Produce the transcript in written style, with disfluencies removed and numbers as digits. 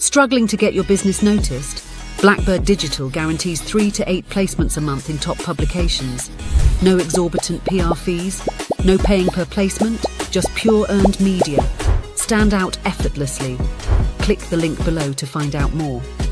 Struggling to get your business noticed? Blackbird Digital guarantees 3 to 8 placements a month in top publications. No exorbitant PR fees, no paying per placement, just pure earned media. Stand out effortlessly. Click the link below to find out more.